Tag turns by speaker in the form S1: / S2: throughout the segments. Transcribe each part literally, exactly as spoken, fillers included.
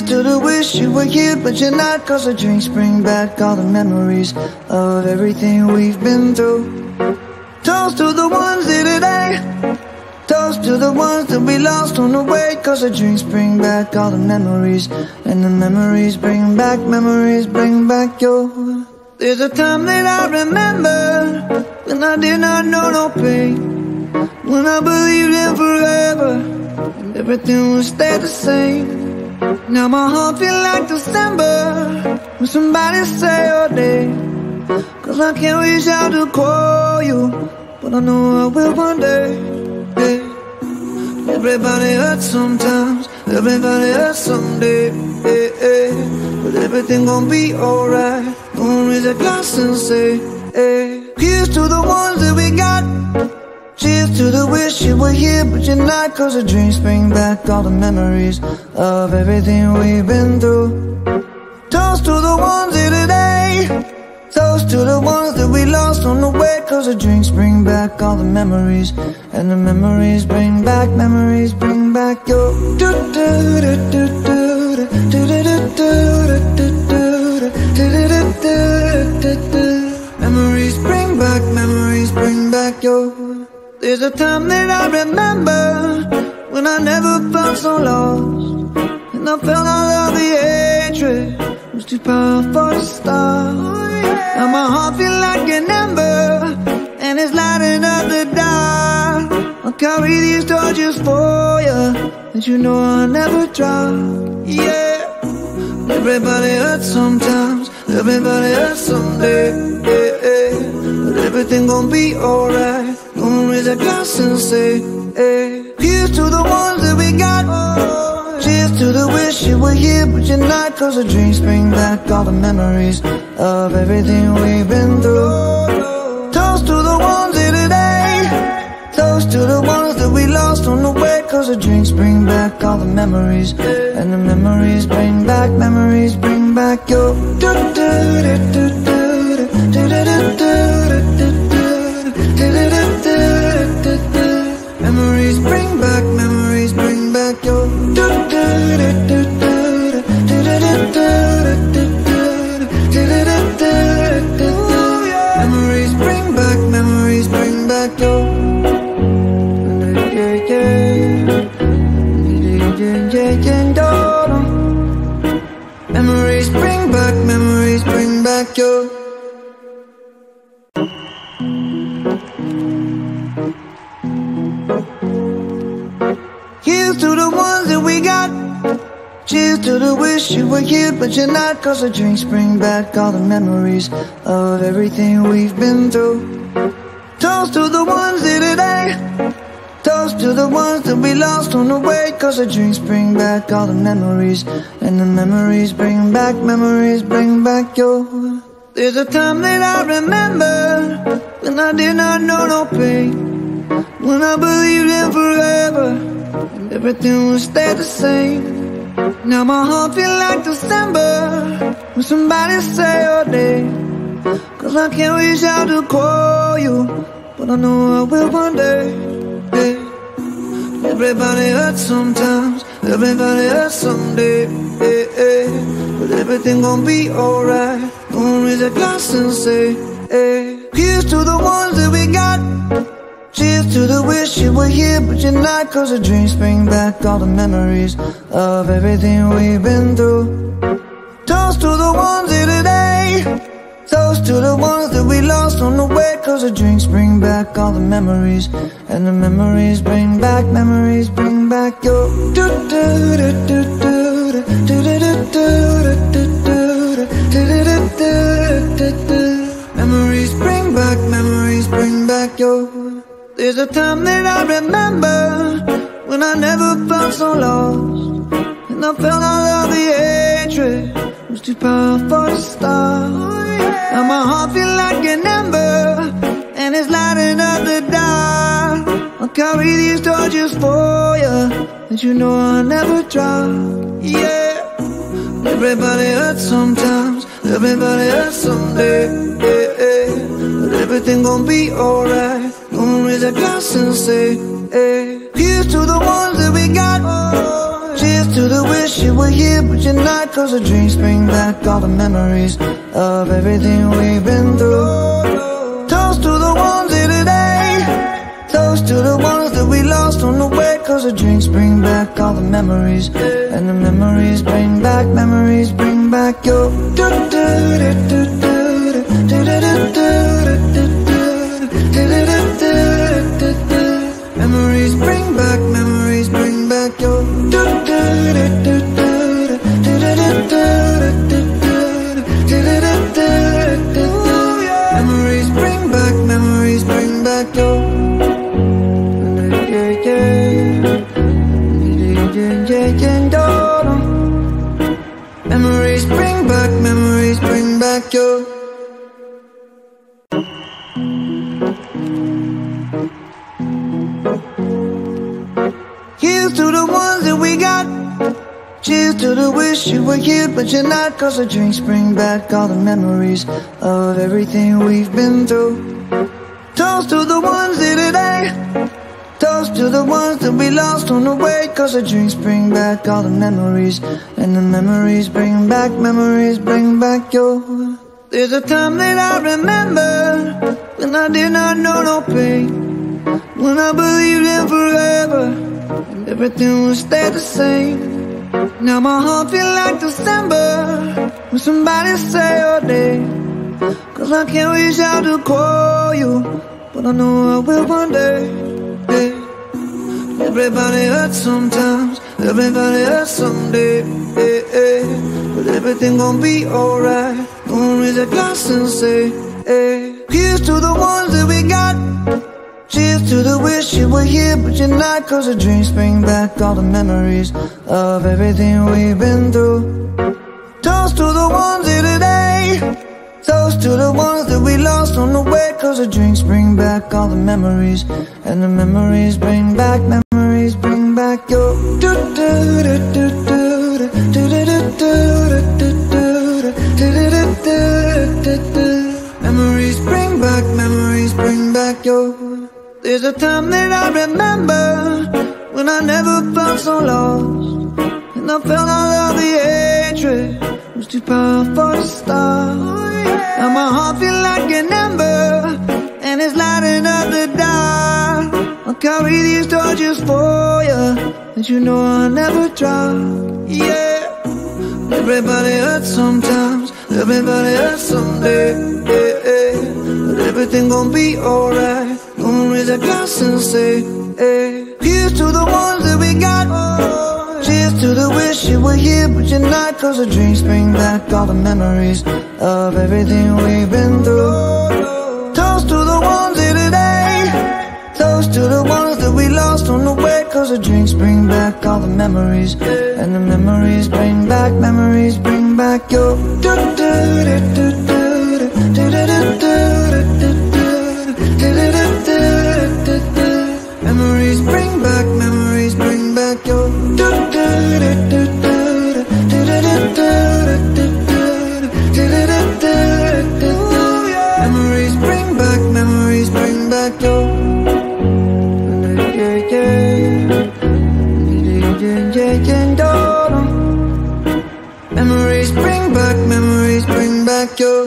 S1: to the wish you were here, but you're not. Cause the drinks bring back all the memories of everything we've been through. Toast to the ones here today. Toast to the ones that we lost on the way. Cause the drinks bring back all the memories, and the memories bring back, memories bring back your. There's a time that I remember when I did not know no pain, when I believed in forever and everything would stay the same. Now my heart feel like December when somebody say your name. Cause I can't reach out to call you, but I know I will one day. Hey. Everybody hurts sometimes, everybody hurts someday. Hey, hey. But everything gon' be alright. Gonna raise a glass and say, hey. Here's to the ones that we got. Cheers to the wish you were here, but you're not. Cause the dreams bring back all the memories of everything we've been through. Toast to the ones here today. Toast to the ones that we lost on the way. Cause the drinks bring back all the memories, and the memories bring back, memories bring back your. Memories bring back, memories bring back your. There's a time that I remember when I never felt so lost, and I felt all of the hatred was too powerful to stop. Now my heart feel like an ember, and it's lighting up the dark. I'll carry these torches for you, that you know I'll never drop. Yeah. Everybody hurts sometimes, everybody hurts someday. Yeah, yeah. But everything gon' be alright. Gonna raise a glass and say, hey. Here's to the ones that we got. Cheers to the wish you were here, but you're not. Cause the dreams bring back all the memories of everything we've been through. Toast to the ones here today. Toast to the ones that we lost on the way. Cause the drinks bring back all the memories, and the memories bring back, memories bring back your. Memories bring back, memories bring back your. Memories bring back, memories bring back your. Yeah, yeah, yeah, yeah. Memories bring back, memories bring back your. Here's to the ones that we got. Cheers to the wish you were here, but you're not. Cause the drinks bring back all the memories of everything we've been through. Toast to the ones here today. Toast to the ones that we lost on the way. Cause the drinks bring back all the memories, and the memories bring back, memories bring back your. There's a time that I remember when I did not know no pain, when I believed in forever and everything would stay the same. Now my heart feel like December when somebody say your name. Cause I can't reach out to call you, but I know I will one day. Hey. Everybody hurts sometimes, everybody hurts someday. Hey, hey. But everything gon' be alright. Gonna raise a glass and say, hey. Here's to the ones that we got. Cheers to the wish you were here, but you're not. Cause the dreams bring back all the memories of everything we've been through. Toast to the ones here today. Toast to the ones that we lost on the way. Cause the drinks bring back all the memories, and the memories bring back, memories bring back your. Memories bring back, memories bring back your. There's a time that I remember when I never felt so lost, and I felt all of the hatred was too powerful to stop. Now my heart feel like an ember, and it's lighting up the dark. I'll carry these torches for you, that you know I'll never drop. Yeah. Everybody hurts sometimes, everybody hurts someday. Yeah, yeah. But everything gon' be alright. Gonna raise a glass and say, hey. Here's to the ones that we got. Cheers to the wish you were here, but you're not. Cause the drinks bring back all the memories of everything we've been through. Toast to the ones here today. Toast to the ones that we lost on the way. Cause the drinks bring back all the memories, and the memories bring back, memories bring back your memories bring back, memories bring back your memories bring back, memories bring back your memories bring back, memories bring back your here's to the ones that we got. Cheers to the wish you were here, but you're not. Cause the drinks bring back all the memories of everything we've been through. Toast to the ones here today. Toast to the ones that we lost on the way. Cause the drinks bring back all the memories, and the memories bring back, memories bring back your there's a time that I remember when I did not know no pain, when I believed in forever and everything would stay the same. Now my heart feel like December when somebody say your name. Cause I can't reach out to call you, but I know I will one day. Hey. Everybody hurts sometimes, everybody hurts someday. Hey, hey. But everything gon' be alright. Gonna raise a glass and say, hey. Here's to the ones that we got. Cheers to the wish you were here, but you're not. Cause the drinks bring back all the memories of everything we've been through. Toast to the ones here today. Toast to the ones that we lost on the way. Cause the drinks bring back all the memories, and the memories bring back, memories bring back your memories bring back, memories bring back your there's a time that I remember when I never felt so lost, and I felt all of the hatred was too powerful to stop. Now my heart feel like an ember, and it's lighting up the dark. I'll carry these torches for you, and you know I'll never drop. Yeah. Everybody hurts sometimes, everybody hurts someday. Yeah, yeah. But everything gon' be alright. Gonna raise a glass and say, hey. Here's to the ones that we got. Cheers to the wish you were here, but you're not. Cause the drinks bring back all the memories of everything we've been through. Toast to the ones here today. Toast to the ones that we lost on the way. Cause the drinks bring back all the memories, and the memories bring back, memories bring back your memories bring back, memories bring back your memories bring back, memories bring back your memories bring back, memories bring back your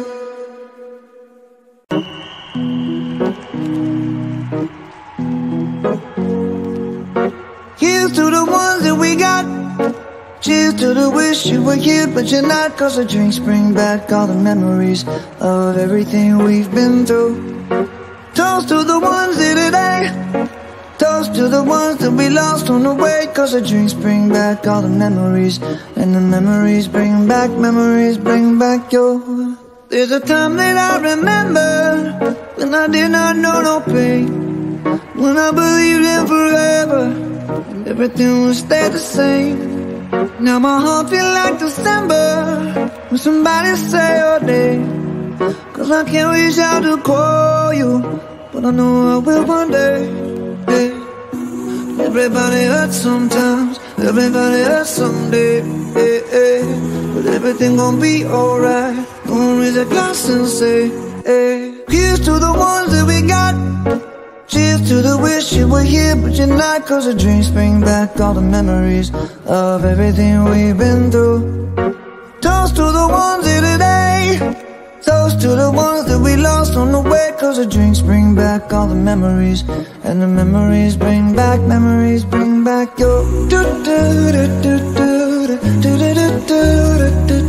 S1: here's to the ones that we got. Cheers to the wish you were here, but you're not. Cause the drinks bring back all the memories of everything we've been through. Toast to the ones here today. Toast to the ones that we lost on the way. Cause the drinks bring back all the memories, and the memories bring back, memories bring back your there's a time that I remember when I did not know no pain, when I believed in forever and everything would stay the same. Now my heart feel like December when somebody say your name. Cause I can't reach out to call you, but I know I will one day. Hey. Everybody hurts sometimes, everybody hurts someday. Hey, hey. But everything gon' be alright. Gonna raise a glass and say, hey. Here's to the ones that we got. Cheers to the wish you were here, but you're not. Cause the drinks bring back all the memories of everything we've been through. Toast to the ones here today, toast to the ones that we lost on the way. Cause the drinks bring back all the memories, and the memories bring back, memories bring back your do do do do do do do do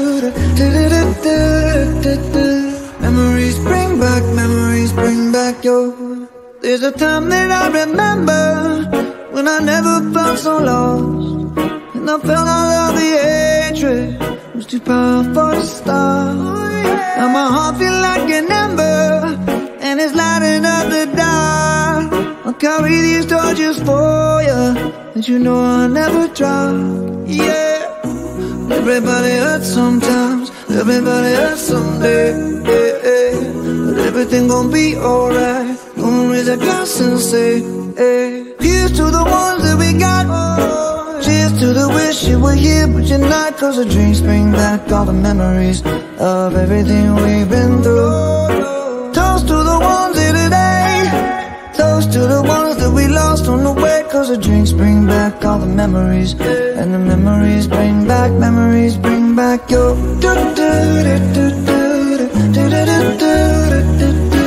S1: do do. Memories bring back, memories bring back your. There's a time that I remember when I never felt so lost, and I felt all of the hatred was too powerful to stop. Now my heart feel like an ember, and it's lighting up the dark. I'll carry these torches for you, and you know I'll never drop. Yeah, everybody hurts sometimes, everybody hurts someday. Yeah, yeah. But everything gon' be alright. Gonna raise a glass and say, hey. Here's to the ones that we got. Cheers to the wish you were here, but you're not. Cause the drinks bring back all the memories of everything we've been through. Toast to the ones here today, toast to the ones that we lost on the way. Cause the drinks bring back all the memories, and the memories bring back, memories bring back your do do do do do do do do do do.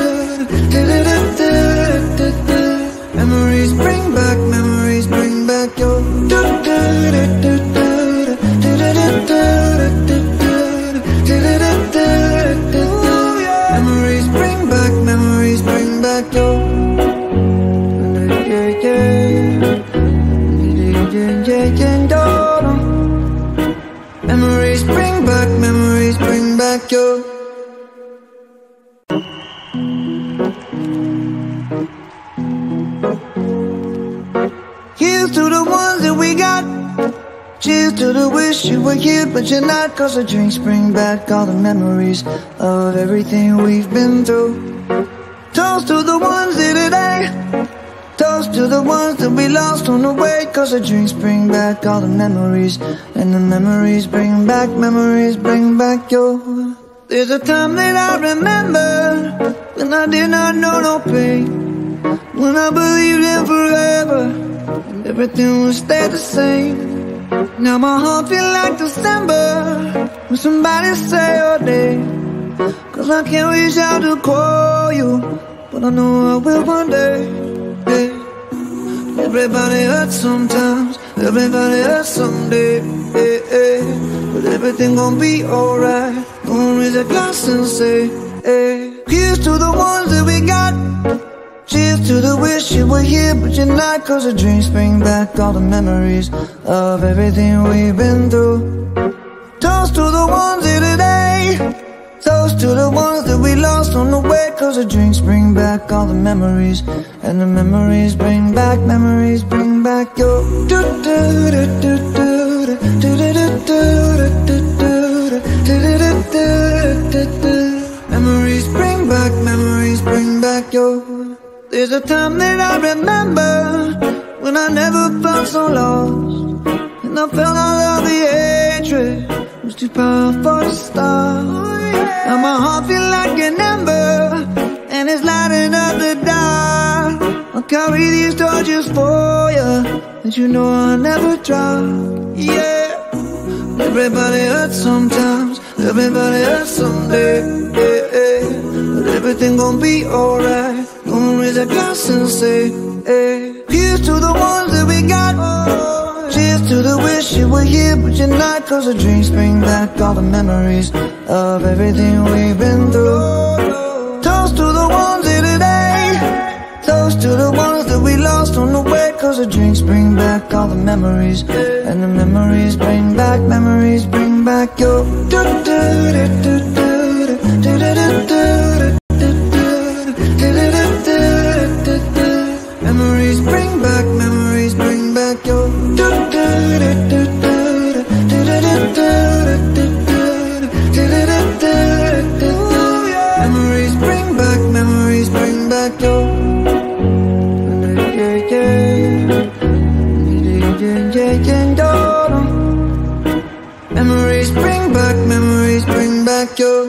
S1: Memories bring back, memories bring back your do do do do do do do do. Memories bring back, memories bring back your yeah yeah yeah yeah. Memories bring back, memories bring back your. Here's to the ones that we got. Cheers to the wish you were here, but you're not. Cause the drinks bring back all the memories of everything we've been through. Toast to the ones here today, toast to the ones that we lost on the way. Cause the drinks bring back all the memories, and the memories bring back, memories bring back your. There's a time that I remember when I did not know no pain, when I believed in forever and everything would stay the same. Now my heart feel like December when somebody say your name. Cause I can't reach out to call you, but I know I will one day. Yeah. Everybody hurts sometimes, everybody hurts someday. Yeah, yeah. But everything gon' be alright. Gonna raise a glass and say, hey. Here's to the ones that we got. Cheers to the wish you were here, but you're not. Cause the drinks bring back all the memories of everything we've been through. Toast to the ones here today, toast to the ones that we lost on the way. Cause the drinks bring back all the memories, and the memories bring back, memories bring back your do do do do do do do do do do. Memories bring back, memories bring back your. There's a time that I remember when I never felt so lost, and I felt all of the hatred was too powerful to stop. Now my heart feel like an ember, and it's lighting up the dark. I'll carry these torches for you, and you know I'll never drop. Yeah, everybody hurts sometimes, everybody hurts someday. Yeah, yeah. But everything gon' be alright. Gonna raise a glass and say, hey. Here's to the ones that we got. Cheers to the wish you were here, but you're not. Cause the drinks bring back all the memories of everything we've been through. Toast to the ones here today, toast to the ones that we lost on the way. Cause the drinks bring back all the memories, and the memories bring back, memories bring back your do do do do do do do do. Memories bring back, memories bring back your do do do do do do do do. Memories bring back, memories bring back your yeah yeah yeah yeah yeah. Memories bring back, memories bring back your.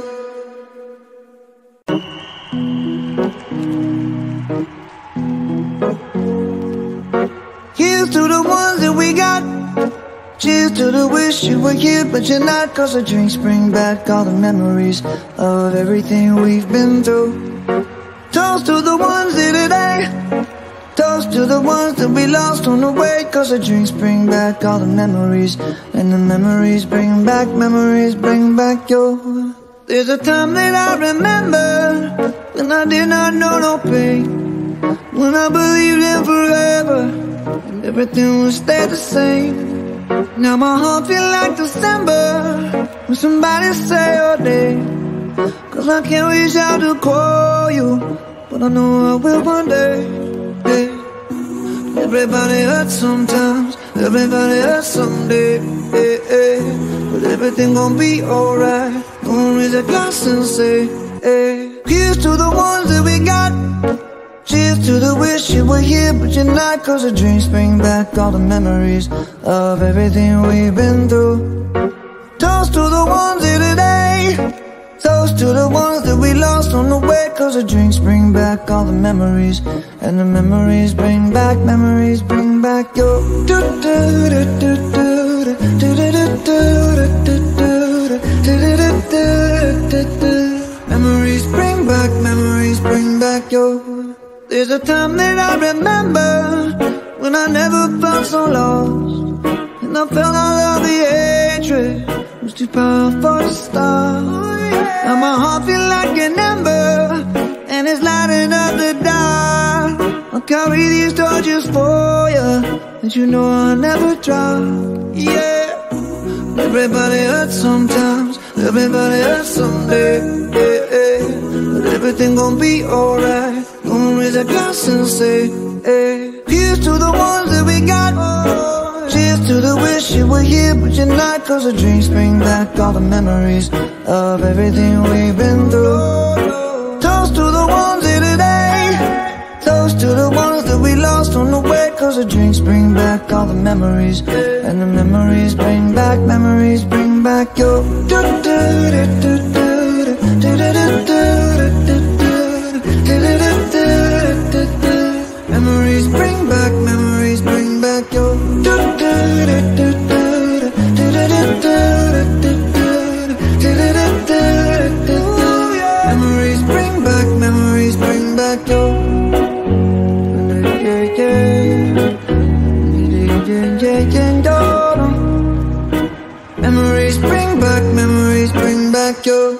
S1: Cheers to the wish you were here, but you're not. Cause the drinks bring back all the memories of everything we've been through. Toast to the ones here today. Toast to the ones that we lost on the way. Cause the drinks bring back all the memories, and the memories bring back, memories bring back your. There's a time that I remember when I did not know no pain, when I believed in forever and everything would stay the same. Now my heart feel like December when somebody say your name. Cause I can't reach out to call you, but I know I will one day. Hey. Everybody hurts sometimes, everybody hurts someday. Hey, hey. But everything gon' be alright. Gonna raise a glass and say, hey. Here's to the ones that we got. Cheers to the wish you were here, but you're not. Cause the drinks bring back all the memories of everything we've been through. Toast to the ones here today. Toast to the ones that we lost on the way. Cause the drinks bring back all the memories, and the memories bring back, memories bring back your. Memories bring back, memories bring back your. There's a time that I remember when I never felt so lost, and I felt all of the hatred was too powerful to stop. Now my heart feel like an ember, and it's lighting up the dark. I'll carry these torches for you, that you know I'll never drop. Yeah. Everybody hurts sometimes, everybody hurts someday. Yeah, yeah. But everything gon' be alright. Gonna raise a glass and say, hey. Here's to the ones that we got. Cheers to the wish you were here, but you're not. Cause the drinks bring back all the memories of everything we've been through. Toast to the ones here today. Toast to the ones that we lost on the way. Cause the drinks bring back all the memories, and the memories bring back, memories bring back your. Memories bring back, memories bring back your. Memories bring back, memories bring back your. Yeah, yeah, yeah, yeah. Memories bring back, memories bring back your.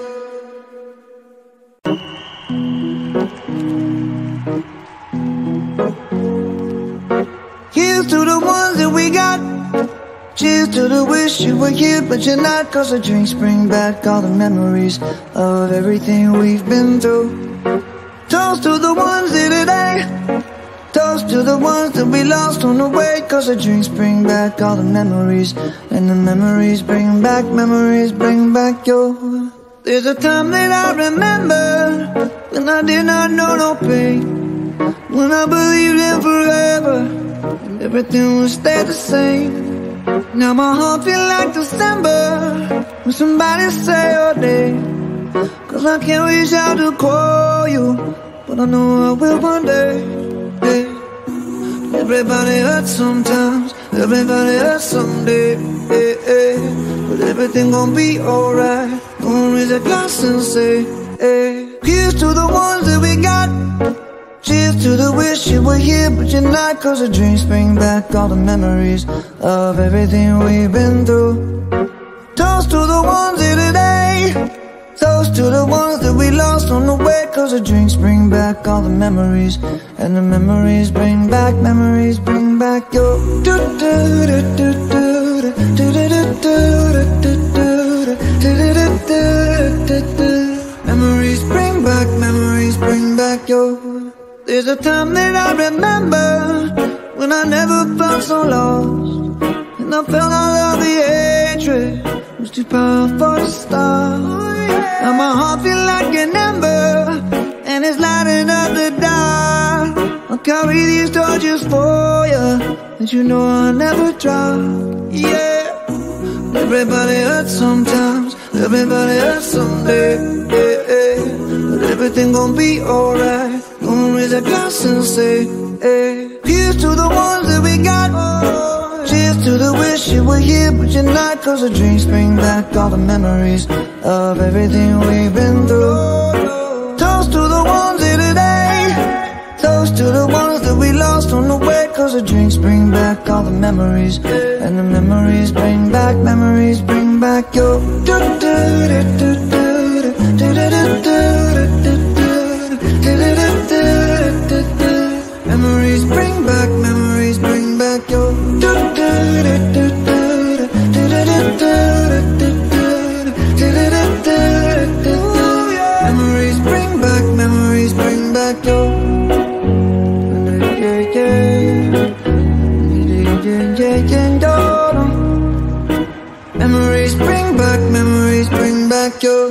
S1: Here's to the ones that we got. Cheers to the wish you were here, but you're not. Cause the drinks bring back all the memories of everything we've been through. Toast to the ones here today. Toast to the ones that we lost on the way. Cause the drinks bring back all the memories, and the memories bring back, memories bring back your. There's a time that I remember when I did not know no pain, when I believed in forever and everything would stay the same. Now my heart feel like December when somebody say your name. Cause I can't reach out to call you, but I know I will one day. Hey. Everybody hurts sometimes, everybody hurts someday. Hey, hey. But everything gon' be alright. Gonna raise a glass and say, hey. Here's to the ones that we got. Cheers to the wish you were here, but you're not. Cause the drinks bring back all the memories of everything we've been through. Toast to the ones here today. Toast to the ones that we lost on the way. Cause the drinks bring back all the memories, and the memories bring back, memories bring back your. Memories bring back, memories bring back your. There's a time that I remember when I never felt so lost, and I felt all of the hatred was too powerful to stop. Now my heart feel like an ember, and it's lighting up the dark. I'll carry these torches for you, that you know I'll never drop. Yeah. Everybody hurts sometimes, everybody hurts someday. Yeah, yeah. But everything gon' be alright. Gonna raise a glass and say, hey. Here's to the ones that we got. Cheers Toast to the wish you were here but you're not, 'cause the drinks bring back all the memories of everything we've been through. Toast to the ones here today. Toast to the ones that we lost on the way, 'cause the drinks bring back all the memories, and the memories bring back, memories bring back your memories bring back, memories bring back your memories bring back, memories bring back your memories bring back, memories bring back your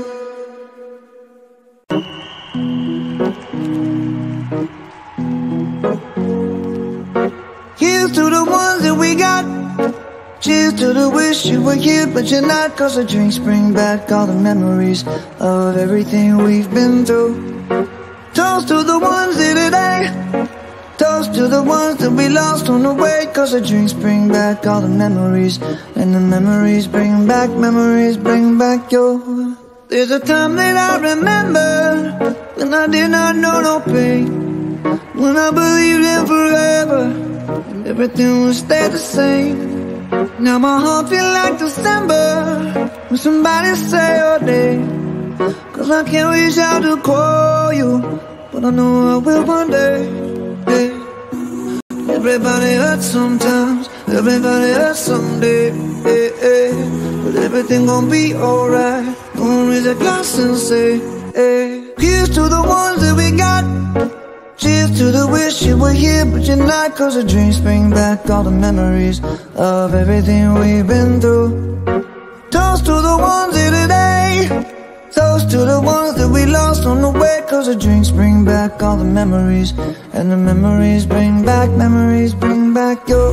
S1: here's to the ones that we got. Cheers to the wish you were here but you're not, 'cause the drinks bring back all the memories of everything we've been through. Toast to the ones here today. Toast to the ones that we lost on the way, 'cause the drinks bring back all the memories, and the memories bring back, memories bring back your there's a time that I remember when I did not know no pain, when I believed in forever and everything would stay the same. Now my heart feel like December when somebody say your name, 'cause I can't reach out to call you, but I know I will one day. Hey. Everybody hurts sometimes, everybody hurts someday, hey, hey. But everything gon' be alright. Gonna raise a glass and say, hey. Here's to the ones that we got. Cheers to the wish you were here but you're not, 'cause the drinks bring back all the memories of everything we've been through. Toast to the ones here today. Toast to the ones that we lost on the way, 'cause the drinks bring back all the memories, and the memories bring back, memories bring back your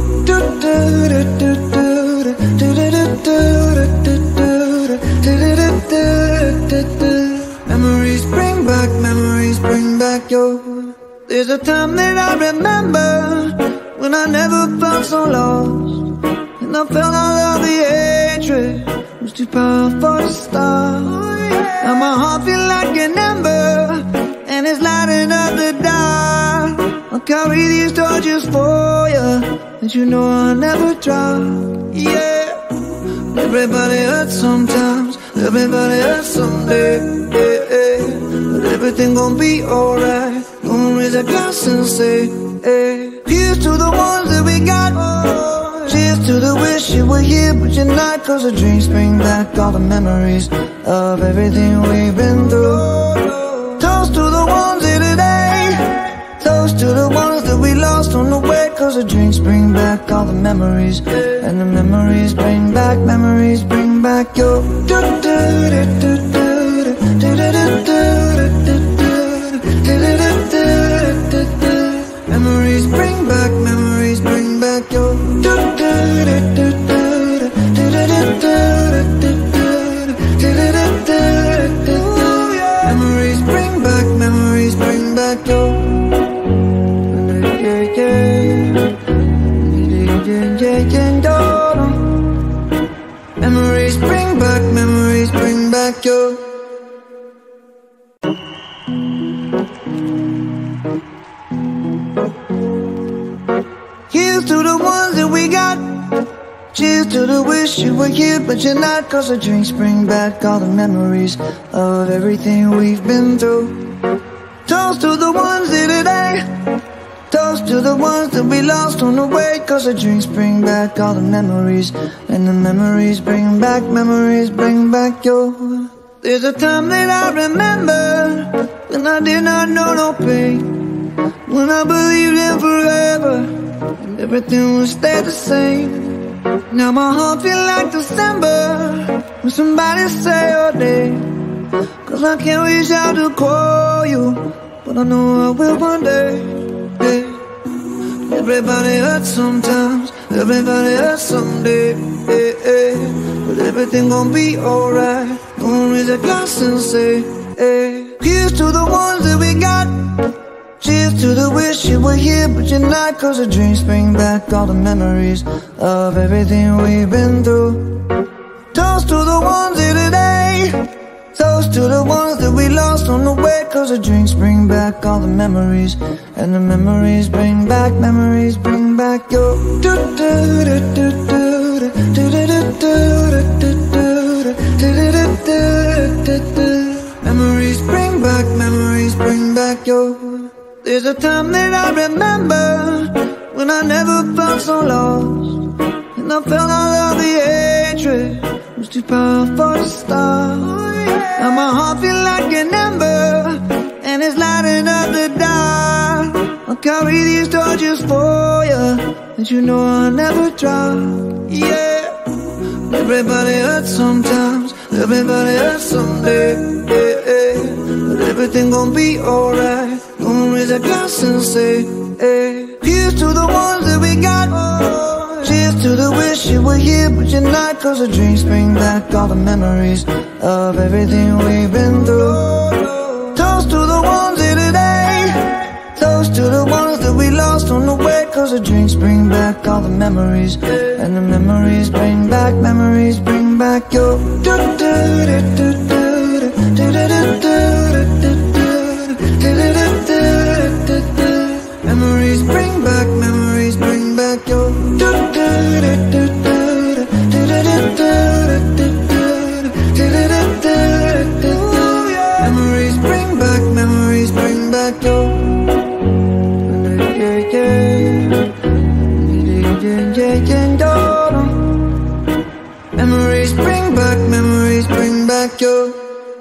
S1: memories bring back, memories bring back your there's a time that I remember when I never felt so lost, and I felt all of the hatred was too powerful to stop. Now my heart feel like an ember, and it's lighting up the dark. I'll carry these torches for you, and you know I'll never drop. Yeah. Everybody hurts sometimes, everybody hurts someday, yeah, yeah. But everything gon' be alright. Gonna raise a glass and say, hey. Here's to the ones that we got. Cheers to the wish you were here but you're not, 'cause the drinks bring back all the memories of everything we've been through. Toast to the ones here today. Toast to the ones that we lost on the way, 'cause the drinks bring back all the memories, and the memories bring back, memories bring back your memories bring back, memories bring back your memories bring back, memories bring back your memories bring back, memories bring back your here's to the ones that we got. Cheers to the wish you were here but you're not, 'cause the drinks bring back all the memories of everything we've been through. Toast to the ones here today. Toast to the ones that we lost on the way, 'cause the drinks bring back all the memories, and the memories bring back, memories bring back your there's a time that I remember when I did not know no pain, when I believed in forever and everything would stay the same. Now my heart feel like December when somebody say your name, 'cause I can't reach out to call you, but I know I will one day. Hey. Everybody hurts sometimes, everybody hurts someday, hey, hey. But everything gon' be alright. Gonna raise a glass and say, hey. Here's to the ones that we got. Cheers to the wish you were here, but you're not. Cause the drinks bring back all the memories of everything we've been through. Toast to the ones here today. Toast to the ones that we lost on the way. Cause the drinks bring back all the memories, and the memories bring back, memories bring back your do do do do do do do do do do. Memories bring back, memories bring back your. There's a time that I remember when I never felt so lost, and I felt all of the hatred was too powerful to stop. Now my heart feel like an ember, and it's lighting up the dark. I'll carry these torches for you, and you know I'll never drop. Yeah, everybody hurts sometimes, everybody hurts someday. Yeah, yeah. But everything gon' be alright. Gonna raise a glass and say, hey. Here's to the ones that we got. Cheers to the wish you were here, but you're not. Cause the drinks bring back all the memories of everything we've been through. Toast to the ones here today. Toast to the ones that we lost on the way. Cause the drinks bring back all the memories, and the memories bring back, memories bring back your do do do do do do do do do. Memories bring back, memories bring back your do do do do do do do do. Memories bring back, memories bring back your yeah yeah yeah yeah. Memories bring back, memories bring back your.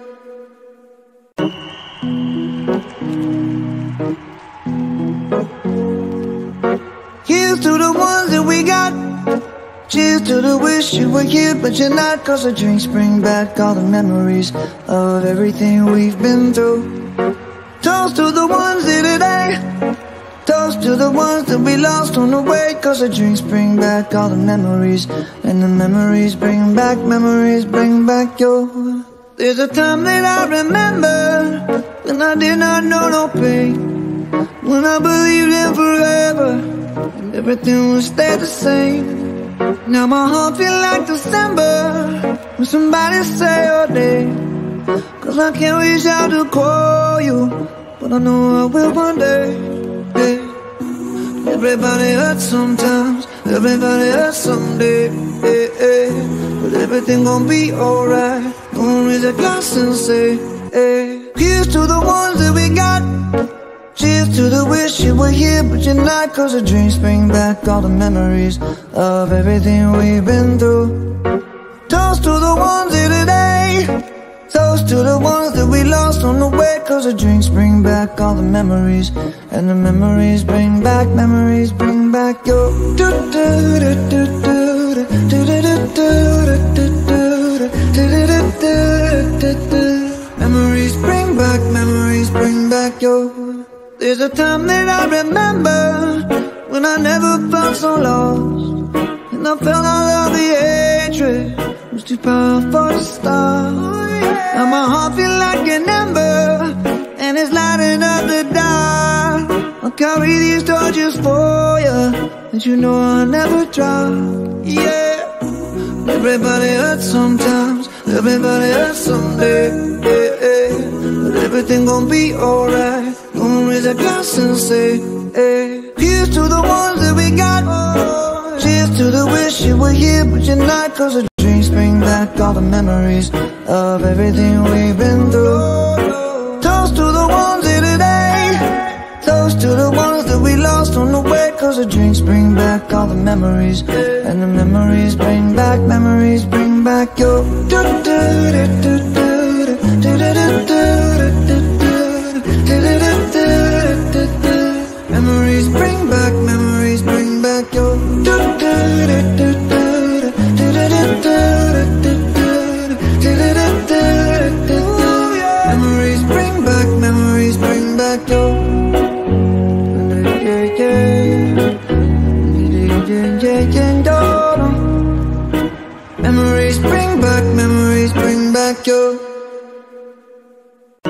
S1: Here's to the ones that we got. Cheers to the wish you were here, but you're not. Cause the drinks bring back all the memories of everything we've been through. Toast to the ones here today. Toast to the ones that we lost on the way. Cause the drinks bring back all the memories, and the memories bring back, memories bring back your. There's a time that I remember when I did not know no pain, when I believed in forever and everything would stay the same. Now my heart feel like December when somebody say your name. Cause I can't reach out to call you, but I know I will one day. Hey. Everybody hurts sometimes, everybody hurts someday. Hey, hey. But everything gon' be alright. Gonna raise a glass and say, hey. Here's to the ones that we got. Cheers to the wish you were here, but you're not. Cause the drinks bring back all the memories of everything we've been through. Toast to the ones here today. Toast to the ones that we lost on the way. Cause the drinks bring back all the memories, and the memories bring back, memories bring back your do do do do do do do do do do. Memories bring back, memories bring back your. There's a time that I remember when I never felt so lost, and I felt all of the hatred was too powerful to stop. Now my heart feel like an ember, and it's lighting up the dark. I'll carry these torches for you, and you know I'll never drop. Yeah, everybody hurts sometimes, everybody hurts someday. Yeah, yeah. But everything gon' be alright. Gonna raise a glass and say, hey. Here's to the ones that we got. Cheers to the wish you were here, but you're not. Cause the drinks bring back all the memories of everything we've been through. Toast to the ones here today. Toast to the ones that we lost on the way. Cause the drinks bring back all the memories, and the memories bring back, memories bring back your do do do do do do do do do. Memories bring back, memories bring back your do do do do do do do do. Memories bring back, memories bring back your yeah yeah yeah yeah yeah. Memories bring back, memories bring back your.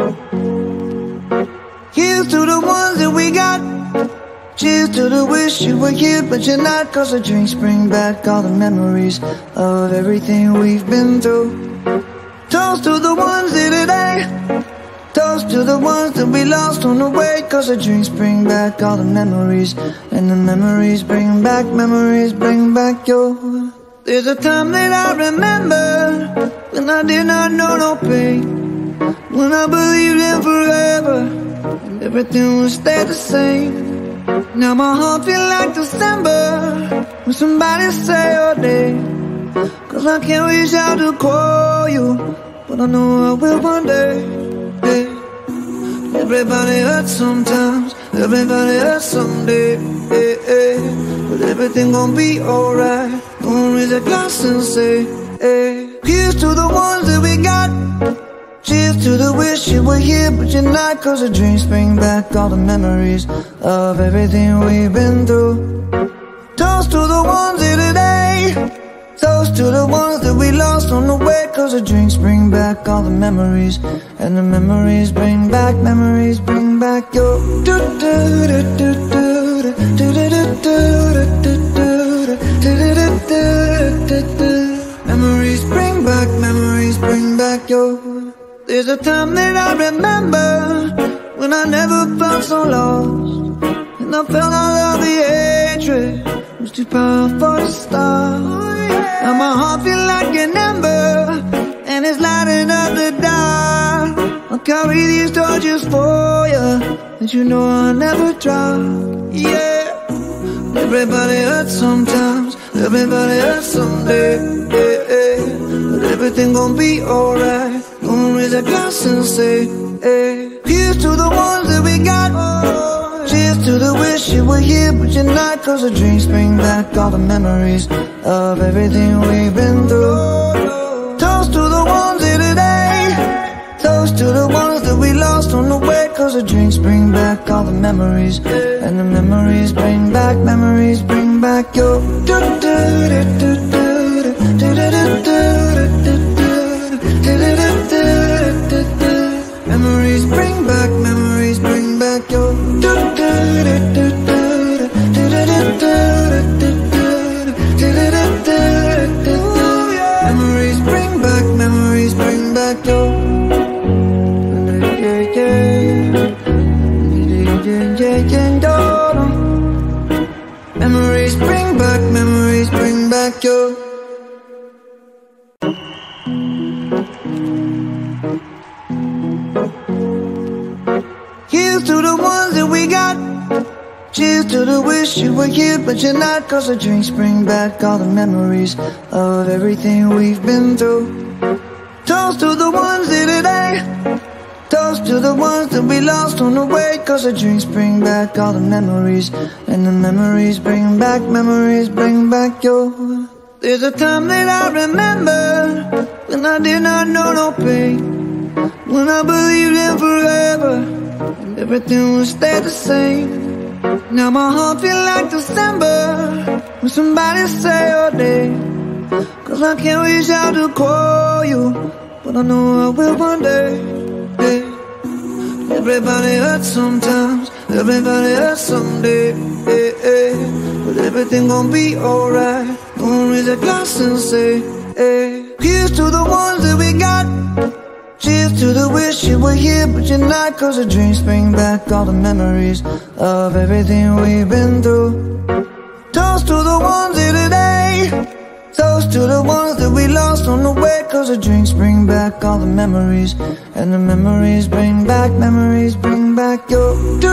S1: Here's to the ones that we got. Cheers to the wish you were here but you're not. Cause the drinks bring back all the memories of everything we've been through. Toast to the ones here today. Toast to the ones that we lost on the way. Cause the drinks bring back all the memories. And the memories bring back, memories bring back your. There's a time that I remember when I did not know no pain, when I believed in forever and everything would stay the same. Now my heart feel like December when somebody say your name. Cause I can't reach out to call you, but I know I will one day. Hey. Everybody hurts sometimes, everybody hurts someday. Hey, hey. But everything gon' be alright. Gonna raise a glass and say, hey. Here's to the ones that we got. Cheers to the wish you were here but you're not. Cause the dreams bring back all the memories of everything we've been through. Toast to the ones here today. Toast to the ones that we lost on the way. Cause the drinks bring back all the memories. And the memories bring back, memories bring back your. Memories bring back, memories bring back your. There's a time that I remember when I never felt so lost, and I felt all of the hatred was too powerful to stop. Now my heart feel like an ember and it's lighting up the dark. I'll carry these torches for you, and you know I'll never drop. Yeah. Everybody hurts sometimes, everybody hurts someday. Yeah, yeah. But everything gon' be alright. Gonna raise a glass and say, hey. Here's to the ones that we got. Cheers to the wish you were here but you're not. Cause the drinks bring back all the memories of everything we've been through. Toast to the ones here today. Toast to the ones that we lost on the way. Cause the drinks bring back all the memories. And the memories bring back, memories bring back your. Memories bring back, memories bring back your. Memories bring back, memories bring back your. Yeah, yeah, yeah, yeah. Memories bring back, memories bring back your. Here's to the ones that we got. Cheers to the wish you were here but you're not. Cause the drinks bring back all the memories of everything we've been through. Toast to the ones here today. Toast to the ones that we lost on the way. Cause the drinks bring back all the memories. And the memories bring back, memories bring back your. There's a time that I remember when I did not know no pain, when I believed in forever and everything would stay the same. Now my heart feel like December when somebody say your name. Cause I can't reach out to call you, but I know I will one day. Hey. Everybody hurts sometimes, everybody hurts someday. Hey, hey. But everything gon' be alright. Gonna raise a glass and say, hey. Here's to the ones that we got. Cheers to the wish you were here but you're not. Cause the drinks bring back all the memories of everything we've been through. Toast to the ones here today. Toast to the ones that we lost on the way. Cause the drinks bring back all the memories. And the memories bring back, memories bring back your.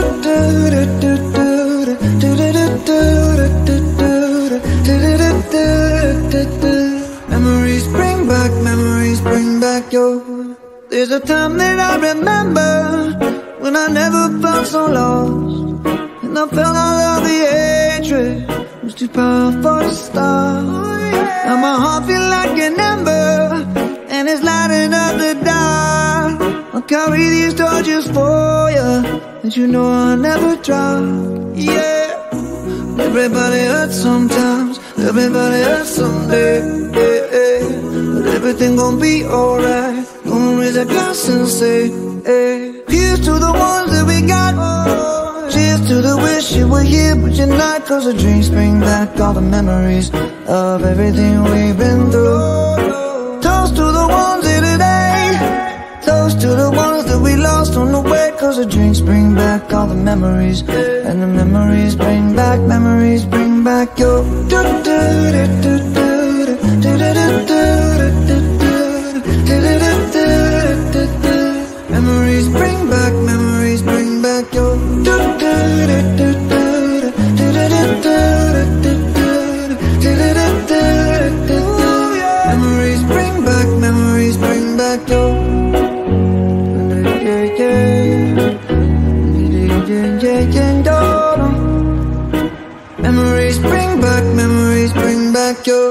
S1: Memories bring back, memories bring back your. There's a time that I remember when I never felt so lost, and I felt all of the hatred was too powerful to stop. Now my heart feel like an ember and it's lighting up the dark. I'll carry these torches for you, and you know I'll never drop. Yeah. Everybody hurts sometimes, everybody hurts someday. Yeah, yeah. But everything gon' be alright. Gonna raise a glass and say, Hey. Here's to the ones that we got. Cheers to the wish you were here but you're not, 'cause the drinks bring back all the memories of everything we've been through. Toast to the ones here today. Toast to the ones that we lost on the way, 'cause the drinks bring back all the memories, and the memories bring back, memories bring back your memories bring back, memories bring back your memories bring back, memories bring back your memories bring back, memories bring back your.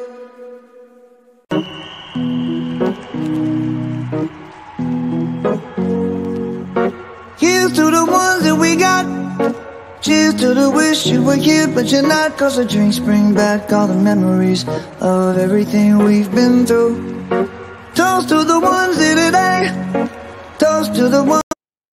S1: Here's to the ones that we got. Cheers to the wish you were here but you're not, 'cause the drinks bring back all the memories of everything we've been through. Toast to the ones here today. Toast to the ones.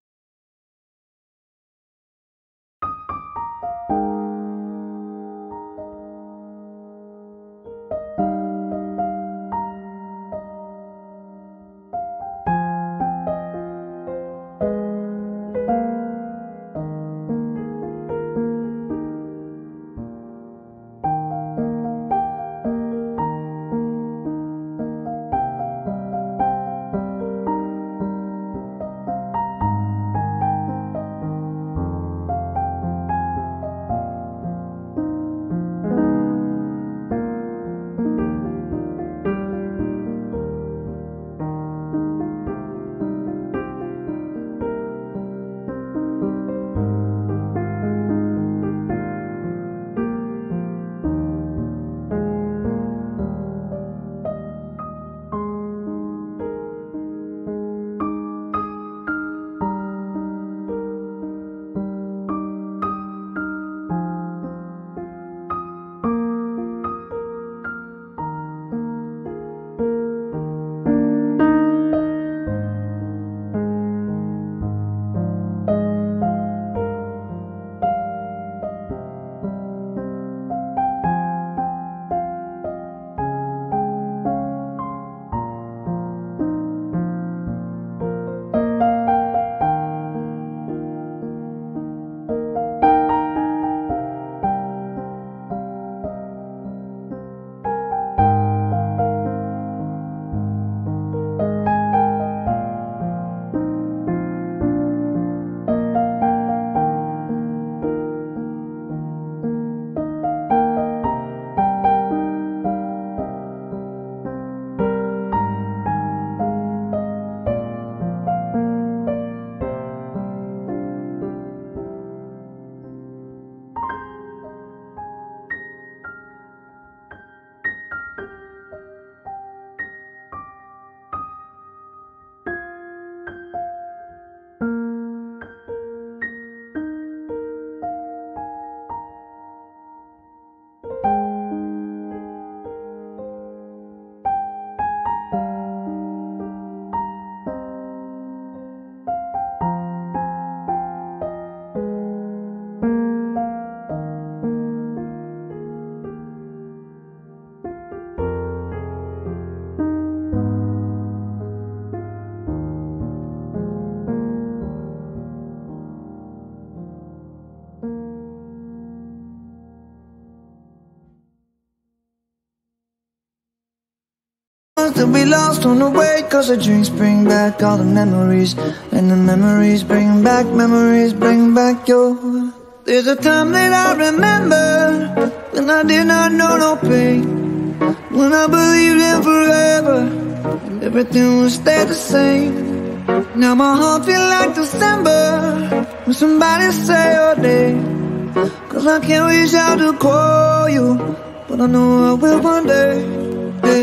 S1: That we lost on the way, 'cause the drinks bring back all the memories, and the memories bring back, memories bring back your. There's a time that I remember when I did not know no pain, when I believed in forever and everything would stay the same. Now my heart feel like December when somebody say your name, 'cause I can't reach out to call you, but I know I will one day. Hey.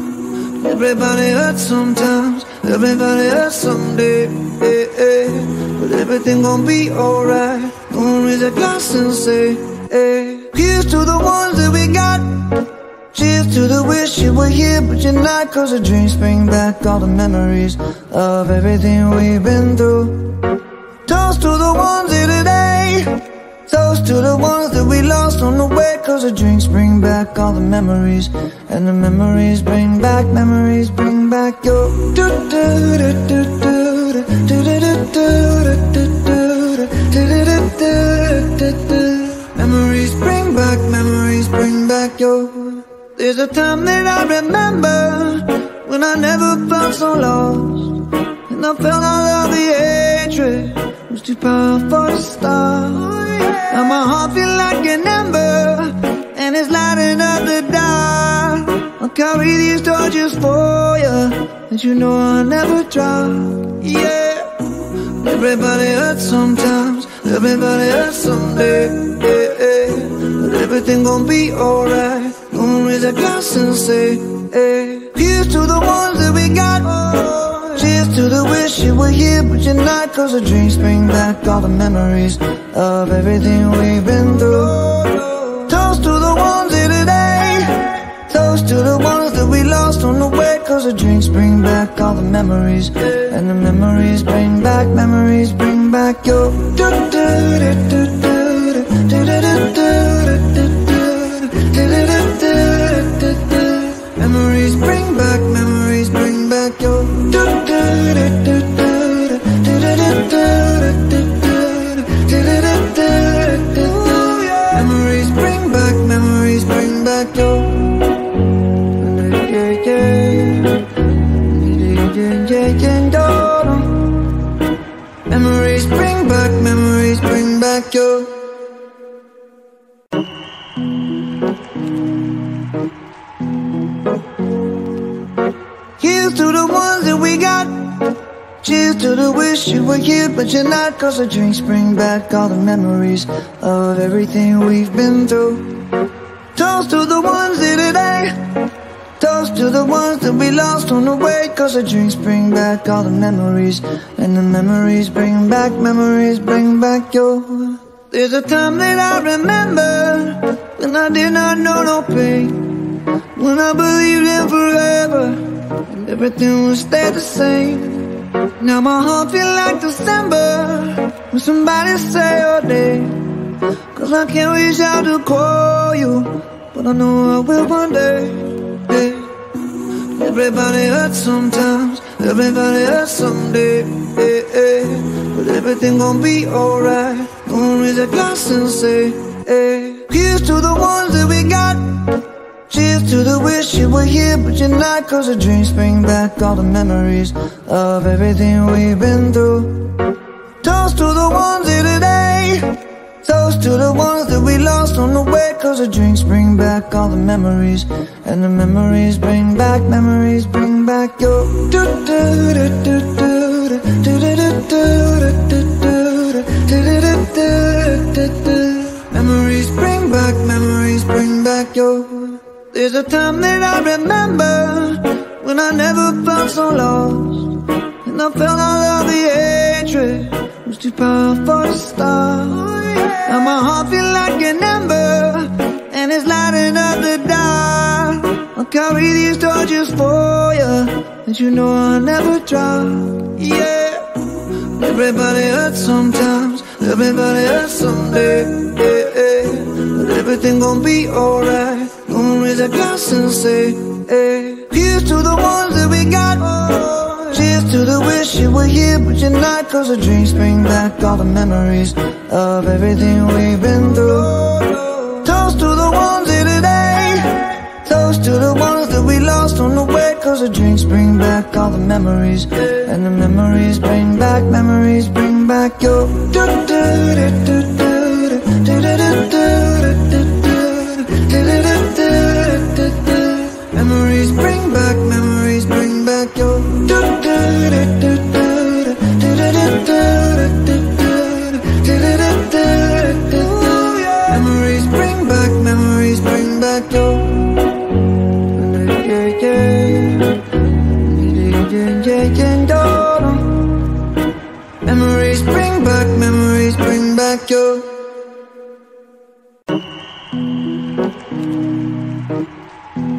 S1: Everybody hurts sometimes, everybody hurts someday, hey, hey. But everything gon' be alright. Gonna raise a glass and say, hey. Here's to the ones that we got. Cheers to the wish you were here but you're not, 'cause the drinks bring back all the memories of everything we've been through. Toast to the ones here today, toast to the ones that we lost on the way, 'cause the drinks bring back all the memories, and the memories bring back, memories bring back your do do do do do do do do do do do do. Memories bring back, memories bring back your. There's a time that I remember when I never felt so lost, and I felt all of the hatred was too powerful to stop. Now my heart feel like an ember, and it's lighting up the dark. I'll carry these torches for you, and you know I'll never drop. Yeah, everybody hurts sometimes, everybody hurts someday. Yeah, yeah. But everything gon' be alright. Gonna raise a glass and say, hey. Here's to the ones that we got. Cheers to the wish you were here but you're not, 'cause the drinks bring back all the memories of everything we've been through. Toast to the ones here today, toast to the ones that we lost on the way, 'cause the drinks bring back all the memories, and the memories bring back, memories bring back your do do do do do do do do do do. Memories bring back, memories bring back your do do do do do do do do. Memories bring back, memories bring back your. Yeah, yeah, yeah, yeah, yeah. Memories bring back, memories bring back your. Here's to the ones that we got. Cheers to the wish you were here but you're not, 'cause the drinks bring back all the memories of everything we've been through. Toast to the ones here today, toast to the ones that we lost on the way, 'cause the drinks bring back all the memories, and the memories bring back, memories bring back your. There's a time that I remember when I did not know no pain, when I believed in forever and everything would stay the same. Now my heart feel like December when somebody say your name, 'cause I can't reach out to call you, but I know I will one day. Yeah. Everybody hurts sometimes, everybody hurts someday. Yeah, yeah. But everything gon' be alright. Gonna raise a glass and say, hey. Here's to the ones that we got. Cheers to the wish you were here but you're not, 'cause the drinks bring back all the memories of everything we've been through. Toast to the ones here today, toast to the ones that we lost on the way, 'cause the drinks bring back all the memories, and the memories bring back, memories bring back your do do do do do do do do do do do. Memories bring back, memories bring back your. There's a time that I remember when I never felt so lost, and I felt all of the hatred was too powerful to stop. Now my heart feel like an ember, and it's lighting up the dark. I'll carry these torches for you, and you know I'll never drop. Yeah, everybody hurts sometimes, everybody hurts someday. Yeah, yeah. But everything gon' be alright. Gonna raise a glass and say, hey. Here's to the ones that we got. Cheers to the wish you were here but you're not, 'cause the drinks bring back all the memories of everything we've been through. Toast to the ones here today, toast to the ones that we lost on the way, 'cause the drinks bring back all the memories, and the memories bring back, memories bring back your do do do do do do do do do do. Memories bring back, memories bring back your do do do do do do do do do. Memories bring back, memories bring back your. Yeah, yeah, yeah, yeah, yeah. Memories bring back, memories bring back your.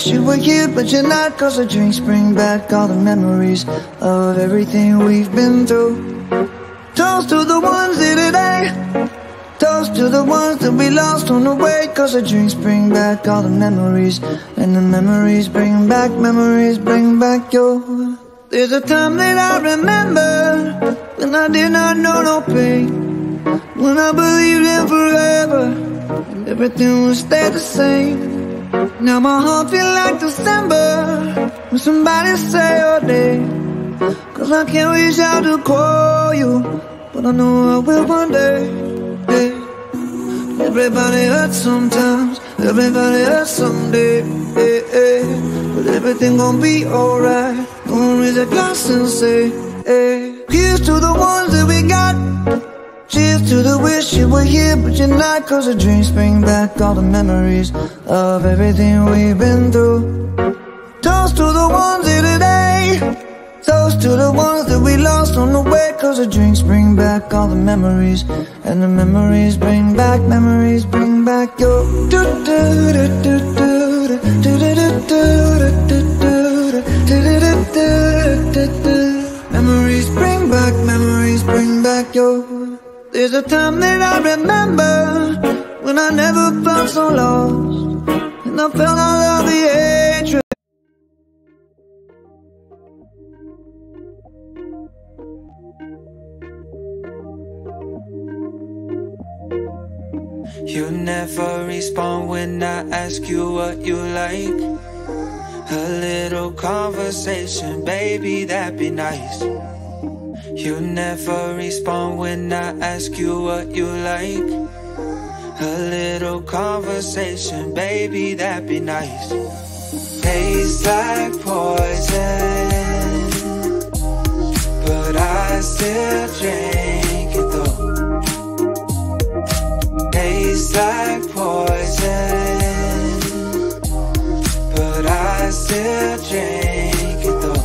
S1: wish you were here, but you're not. Cause the drinks bring back all the memories of everything we've been through. Toast to the ones here today. Toast to the ones that we lost on the way. Cause the drinks bring back all the memories, and the memories bring back, memories bring back your. There's a time that I remember when I did not know no pain, when I believed in forever and everything would stay the same. Now my heart feel like December when somebody say your name. Cause I can't reach out to call you, but I know I will one day. Hey. Everybody hurts sometimes, everybody hurts someday. Hey, hey. But everything gon' be alright. Gonna raise a glass and say, hey. Here's to the ones that we got. Cheers to the wish you were here, but you're not. Cause the drinks bring back all the memories of everything we've been through. Toast to the ones here today. Toast to the ones that we lost on the way. Cause the drinks bring back all the memories, and the memories bring back, memories bring back your. Memories bring back, memories bring back your. There's a time that I remember when I never felt so lost, and I felt all of the hatred.
S2: You never respond when I ask you what you like. A little conversation, baby, that'd be nice. You never respond when I ask you what you like. A little conversation, baby, that'd be nice. Tastes like poison, but I still drink it though. Tastes like poison, but I still drink it though.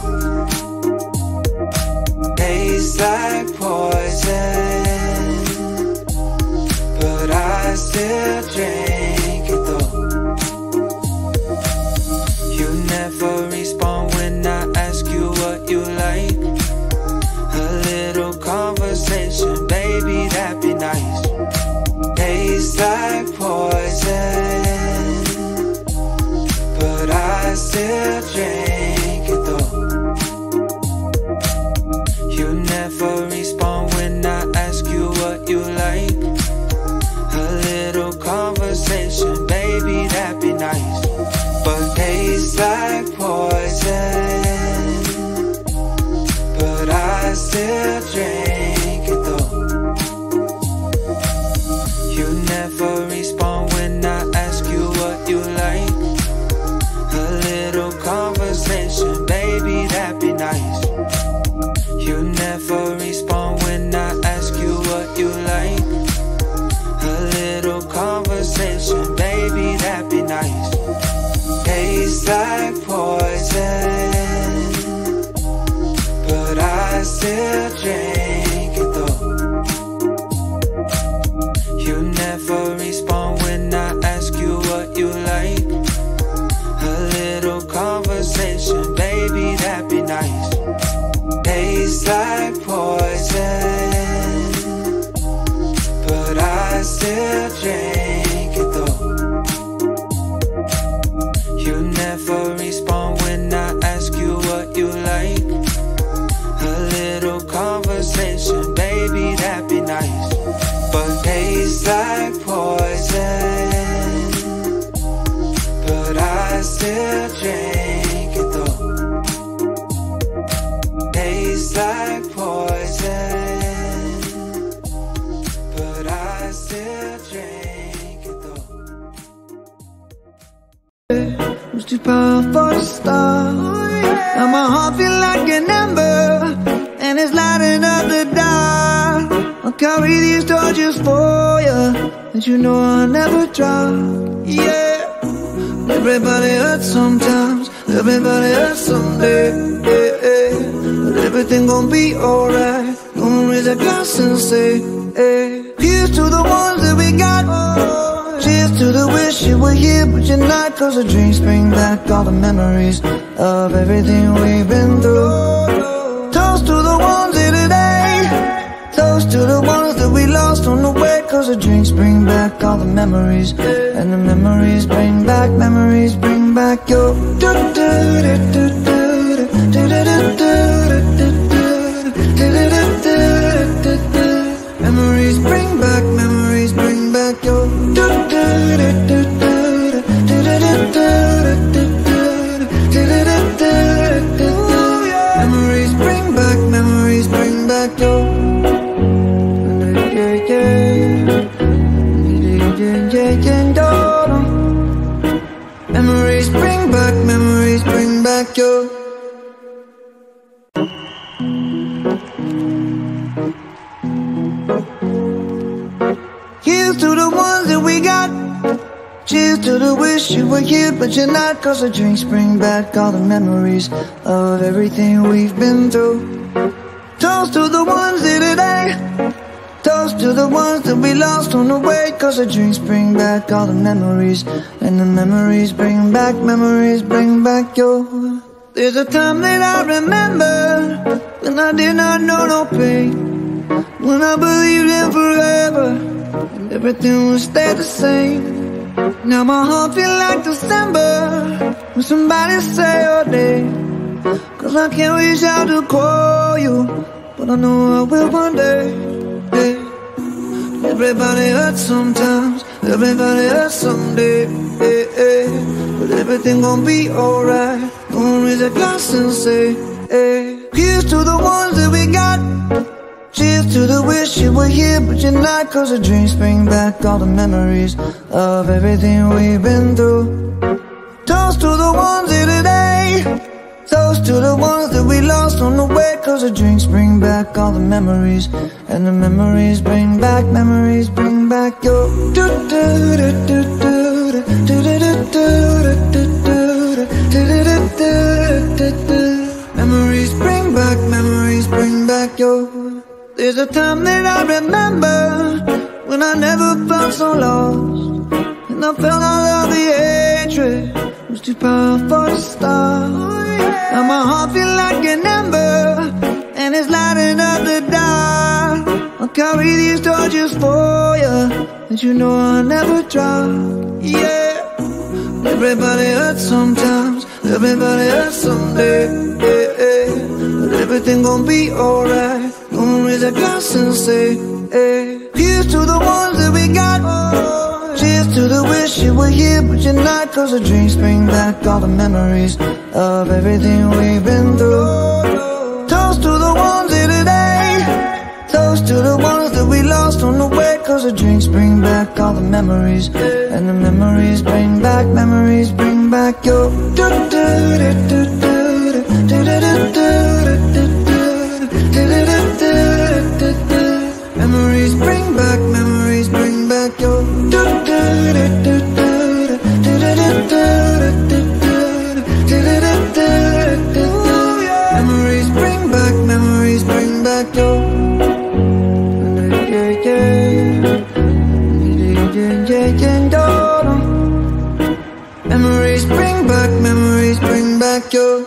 S2: Tastes like poison, but I still drink it though. You never respond when I ask you what you like. A little conversation, baby, that'd be nice. Tastes like poison, but I still drink it though. You never respond when I ask you what you like. A little conversation, baby, that'd be nice. But tastes like poison, but I still drink it though. You never respond when I ask you what you like. A little conversation, baby, that'd be nice. You never respond when I ask you what you like. A little conversation, baby, that'd be nice. Tastes like poison, but I still drink it though. You never respond when I ask you what you like. A little conversation, baby, that'd be nice. Tastes like poison, but I still drink it though. You never respond when I ask you what you like. A little conversation, baby, that'd be nice. But tastes like poison, but I still drink it though. Tastes like poison, but I still drink it though.
S1: It was too powerful to stop. Now my heart feel like an ember, and it's lighting up the dark. I'll carry these torches for you, and you know I'll never drop. Yeah. Everybody hurts sometimes, everybody hurts someday. Yeah, yeah. But everything gon' be alright. Gonna raise a glass and say, hey. Here's to the ones that we got. Cheers Toast to the wish you were here, but you're not. Cause the drinks bring back all the memories of everything we've been through. Toast to the ones here today. Toast to the ones that we lost on the way. Cause the drinks bring back all the memories, and the memories bring back, memories bring back your memories bring back, memories bring back your memories bring back, memories bring back your memories bring back, memories bring back your here's to the ones that we got. Cheers to the wish you were here, but you're not. Cause the drinks bring back all the memories of everything we've been through. Toast to the ones here today. Toast to the ones that we lost on the way. Cause the drinks bring back all the memories, and the memories bring back, memories bring back your there's a time that I remember when I did not know no pain, when I believed in forever and everything would stay the same. Now my heart feel like December when somebody say your name. Cause I can't reach out to call you, but I know I will one day. Yeah. Everybody hurts sometimes, everybody hurts someday. Yeah, yeah. But everything gon' be alright. Gonna raise a glass and say, hey. Here's to the ones that we got. Cheers to the wish you were here, but you're not. Cause the drinks bring back all the memories of everything we've been through. Toast to the ones here today. Toast to the ones that we lost on the way. Cause the drinks bring back all the memories, and the memories bring back, memories bring back your memories bring back, memories bring back your there's a time that I remember when I never felt so lost, and I felt all of the hatred was too powerful to stop. Now my heart feel like an ember, and it's lighting up the dark. I'll carry these torches for you, and you know I'll never drop. Yeah. Everybody hurts sometimes, everybody hurts someday. Yeah, yeah. But everything gon' be alright. Gonna raise a glass and say, hey. Here's to the ones that we got. Cheers to the wish you were here, but you're not. Cause the drinks bring back all the memories of everything we've been through. Toast to the ones here today. Toast to the ones that we lost on the way. Cause the drinks bring back all the memories, and the memories bring back, memories bring back your memories bring back, memories bring back your memories bring back, memories bring back your yeah, yeah. Memories bring back, memories bring back your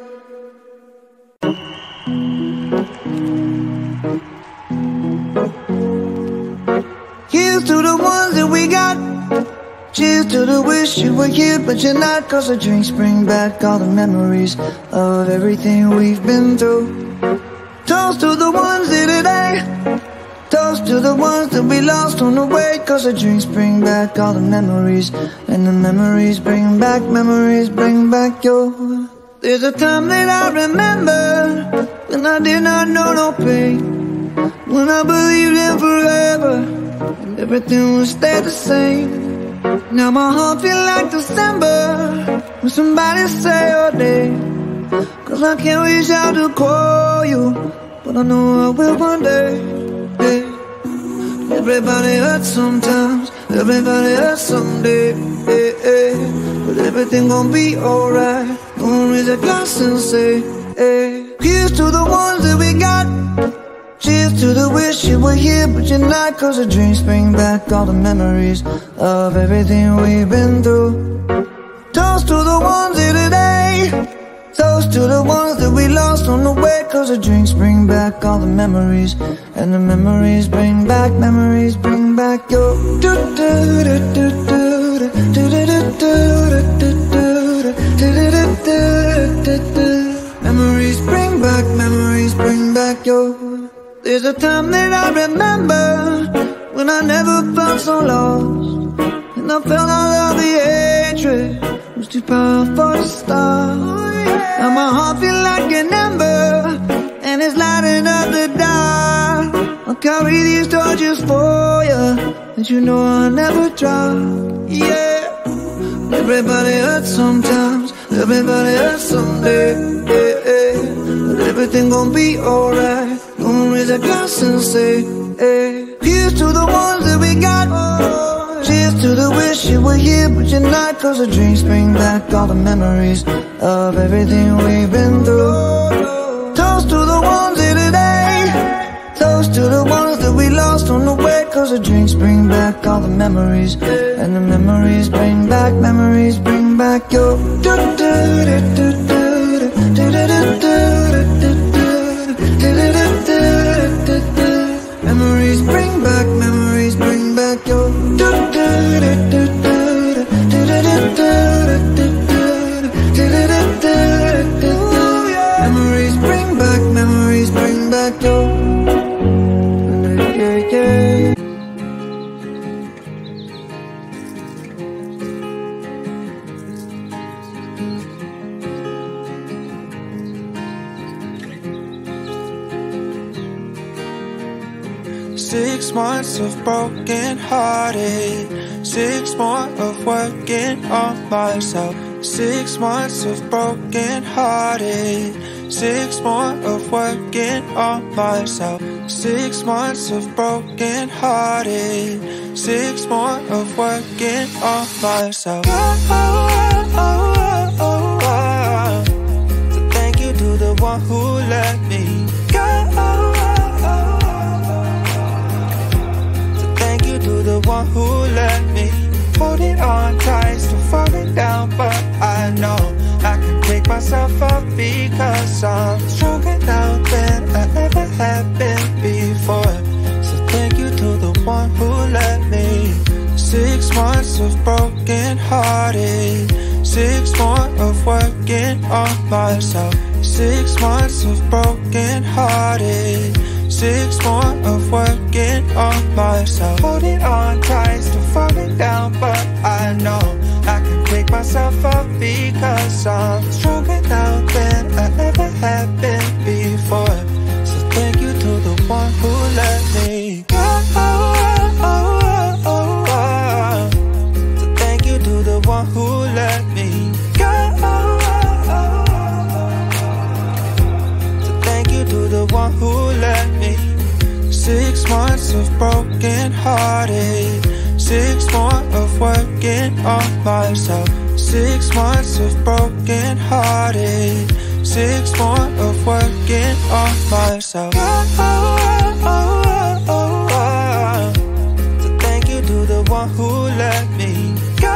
S1: here's to the ones that we got. Cheers to the wish you were here, but you're not. Cause the drinks bring back all the memories of everything we've been through. Toast to the ones here today. Toast to the ones that we lost on the way. Cause the drinks bring back all the memories, and the memories bring back, memories bring back your there's a time that I remember when I did not know no pain, when I believed in forever and everything would stay the same. Now my heart feel like December when somebody say your name. Cause I can't reach out to call you, but I know I will one day. Yeah. Everybody hurts sometimes, everybody hurts someday. Yeah, yeah. But everything gon' be alright. Gonna raise a glass and say, hey. Here's to the ones that we got. Cheers to the wish you were here but you're not, 'cause the drinks bring back all the memories of everything we've been through. Toast to the ones here today, toast to the ones that we lost on the way, 'cause the drinks bring back all the memories, and the memories bring back, memories bring back your do do do do do do do do do do do do. Memories bring back, memories bring back your. There's a time that I remember when I never felt so lost, and I felt all of the hatred was too powerful to stop. Now my heart feel like an ember, and it's lighting up the dark. I'll carry these torches for you, and you know I'll never drop. Yeah, everybody hurts sometimes, everybody hurts someday. Yeah, yeah. But everything gon' be alright. Gonna raise a glass and say, hey. Here's to the ones that we got. Cheers to the wish you were here but you're not, 'cause the drinks bring back all the memories of everything we've been through. Toast to the ones here today, toast to the ones that we lost on the way, 'cause the drinks bring back all the memories, and the memories bring back, memories bring back your do do do do do do do do do do do. Memories bring back, memories bring back your do do do do do do do do do. Memories bring back, memories bring back your. Yeah, yeah.
S2: Six months of broken hearted, six more of working on myself. Six months of broken hearted, six more of working on myself. Six months of broken hearted, six more of working on myself. Oh, oh, oh, oh, oh. So thank you to the one who let me go. To the one who let me hold it on tight, still falling down, but I know I can pick myself up because I'm stronger now than I ever have been before. So thank you to the one who let me. Six months of broken hearted, six more of working on myself. Six months of broken hearted, six more of working on myself. Holding on tight, still falling down, but I know I can pick myself up because I'm stronger now than I ever have been before. So thank you to the one who let me go. So thank you to the one who let me go. So thank you to the one who let me. Six months of broken hearted, six more of working on myself. Six months of broken hearted, six more of working on myself. Oh, oh, oh, oh, oh. So thank you to the one who let me go.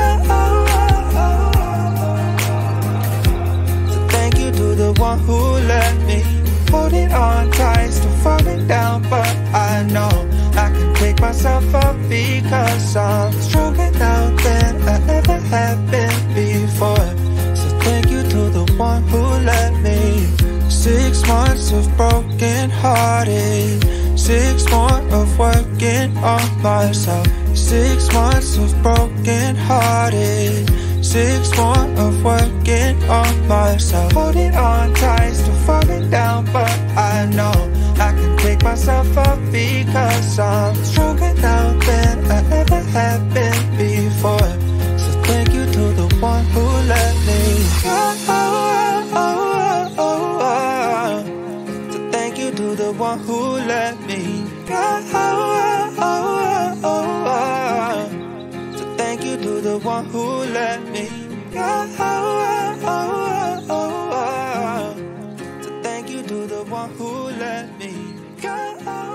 S2: So thank you to the one who let me hold it on tight, still falling down, but I know I can pick myself up because I'm stronger now than I ever have been before. So thank you to the one who let me. Six months of broken hearted, six more of working on myself. Six months of broken hearted, six more of working on myself. Holding on tight, still falling down, but I know I can pick myself up because I'm stronger now than I ever have been before. So thank you to the one who let me. Oh, oh, oh, oh, oh. So thank you to the one who let me. Oh, oh, oh, oh, oh. So thank you to the one who let me. Oh, oh, oh, oh, oh. So thank you to the one who let me go.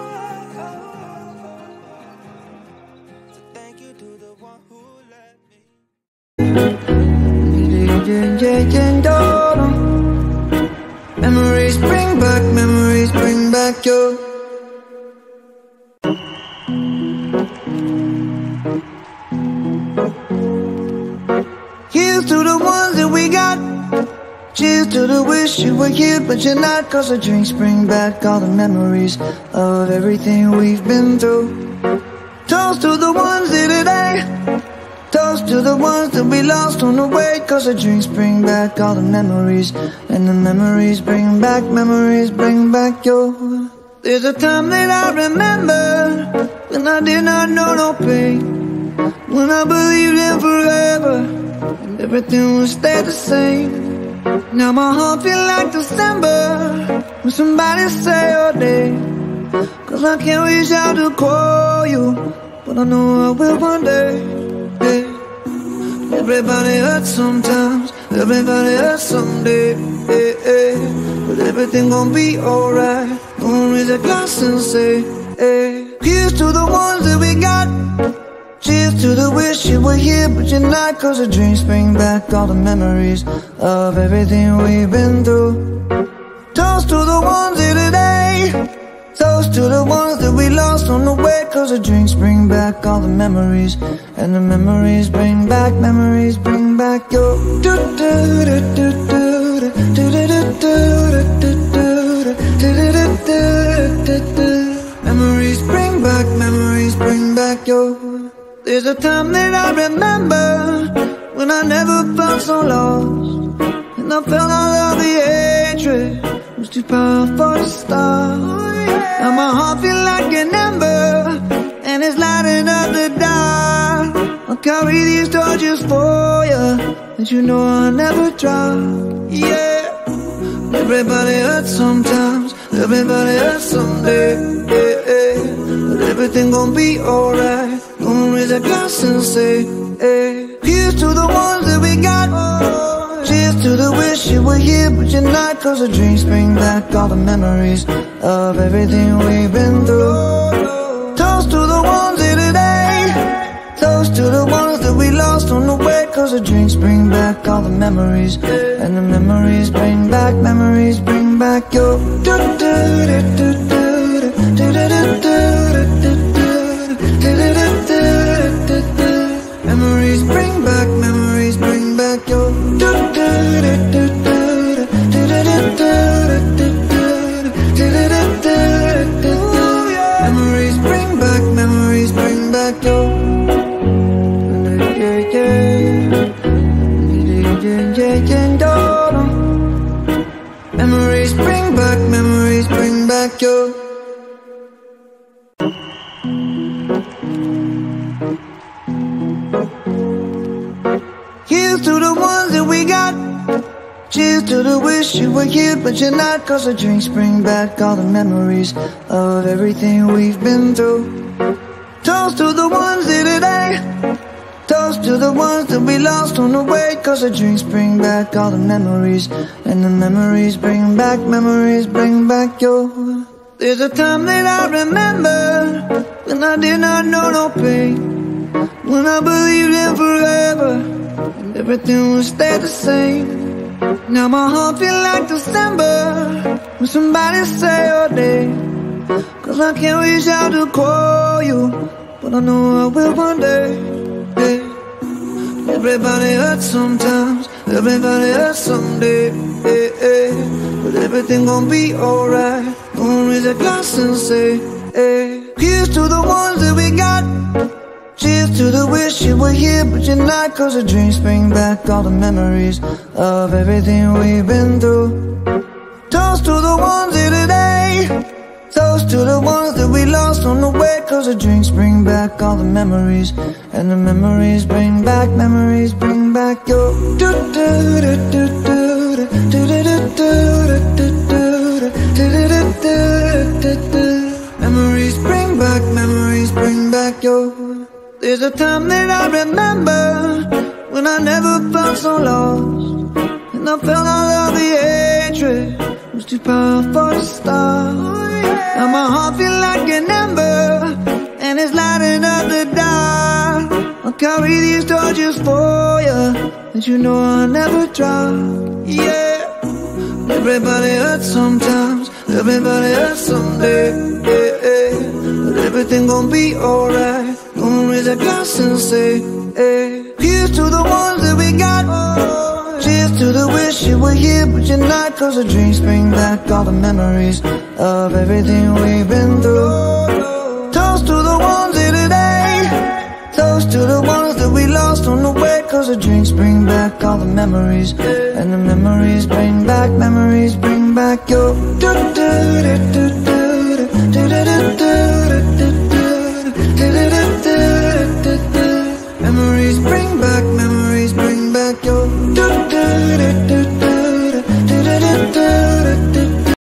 S1: Cheers to the wish you were here, but you're not. Cause the drinks bring back all the memories of everything we've been through. Toast to the ones here today. Toast to the ones that we lost on the way. Cause the drinks bring back all the memories, and the memories bring back, memories bring back your. There's a time that I remember when I did not know no pain, when I believed in forever and everything would stay the same. Now my heart feel like December when somebody say your name. Cause I can't reach out to call you, but I know I will one day. Hey. Everybody hurts sometimes, everybody hurts someday. Hey, hey. But everything gon' be alright. Gonna raise a glass and say, hey. Here's to the ones that we got. Cheers to the wish you were here, but you're not. Cause the dreams bring back all the memories of everything we've been through. Toast to the ones here today. Toast to the ones that we lost on the way. Cause the drinks bring back all the memories, and the memories bring back, memories bring back your. Memories bring back, memories bring back your. There's a time that I remember when I never felt so lost, and I felt all of the hatred was too powerful to stop. Now my heart feel like an ember, and it's lighting up the dark. I'll carry these torches for you, that you know I'll never drop. Yeah. Everybody hurts sometimes, everybody hurts someday. Yeah, yeah. But everything gon' be alright. Gonna raise a glass and say, hey. Here's to the ones that we got. Cheers to the wish you were here, but you're not. Cause the dreams bring back all the memories of everything we've been through. Toast to the ones here today. Toast to the ones that we lost on the way. Cause the drinks bring back all the memories, and the memories bring back, memories bring back your. Memories bring back, memories bring back your. Memories bring back, memories bring back your. Yeah, yeah. Yeah, yeah, yeah. Memories bring back, memories bring back your. Here's to the ones that we got. Cheers to the wish you were here, but you're not. Cause the drinks bring back all the memories of everything we've been through. Toast to the ones here today. Toast to the ones that we lost on the way. Cause the drinks bring back all the memories, and the memories bring back, memories bring back your. There's a time that I remember when I did not know no pain, when I believed in forever and everything would stay the same. Now my heart feel like December when somebody say your name. Cause I can't reach out to call you, but I know I will one day. Hey. Everybody hurts sometimes, everybody hurts someday. Hey, hey. But everything gon' be alright. Gonna raise a glass and say, hey. Here's to the ones that we got. Cheers to the wish you were here, but you're not. Cause the dreams bring back all the memories of everything we've been through. Toast to the ones here today. Toast to the ones that we lost on the way. Cause the drinks bring back all the memories, and the memories bring back, memories bring back your. Memories bring back, memories bring back your. There's a time that I remember when I never felt so lost, and I felt all of the hatred was too powerful to stop. Now my heart feel like an ember, and it's lighting up the dark. I'll carry these torches for you, that you know I'll never drop. Yeah. Everybody hurts sometimes, everybody hurts someday. Yeah, yeah. But everything gon' be alright. Gonna raise a glass and say, hey. Here's to the ones that we got. Cheers Toast to the wish you were here but you're not, cause the drinks bring back all the memories of everything we've been through. Toast to the ones here today, toast to the ones that we lost on the way, cause the drinks bring back all the memories, and the memories bring back, memories bring back your do do do do do.